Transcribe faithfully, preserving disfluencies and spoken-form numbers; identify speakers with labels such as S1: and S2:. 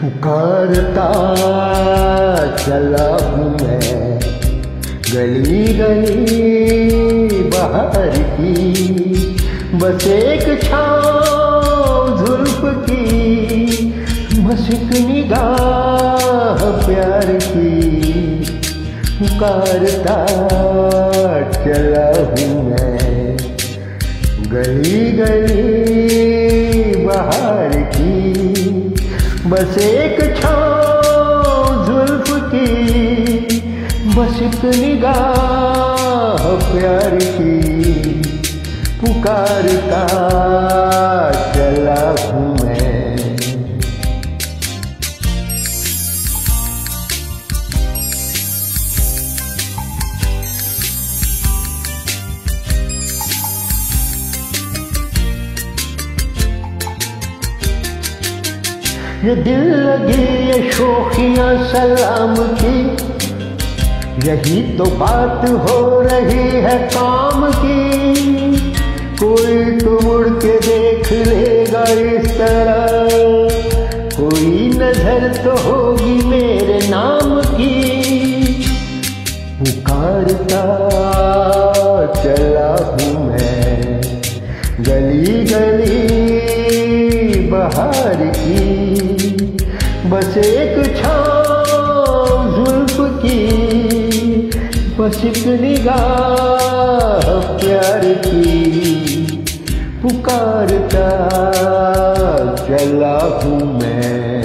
S1: पुकारता चला हूँ मैं गली गली बाहर की, बस एक छाँव जुल्फ की, बस एक निगाह प्यार की। पुकारता चला हूँ मैं गली गली बाहर की, बस एक छाँव जुल्फ की, बस एक निगाह प्यार की। पुकारता चला हूँ मैं। ये दिल लगी ये शोखियाँ सलाम की, यही तो बात हो रही है काम की। कोई तो मुड़ के देख लेगा इस तरह, कोई नजर तो होगी मेरे नाम की। पुकारता चला हूँ मैं गली गली बाहर की, बस एक छाँव जुल्फ की, बस एक निगाह प्यार की। पुकारता चला हूँ मैं।